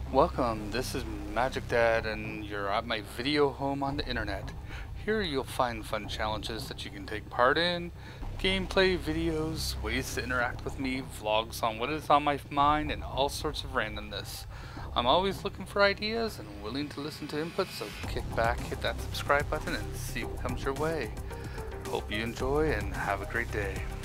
Welcome, this is Magic Dad and you're at my video home on the internet. Here you'll find fun challenges that you can take part in, gameplay videos, ways to interact with me, vlogs on what is on my mind, and all sorts of randomness. I'm always looking for ideas and willing to listen to input, so kick back, hit that subscribe button, and see what comes your way. Hope you enjoy and have a great day.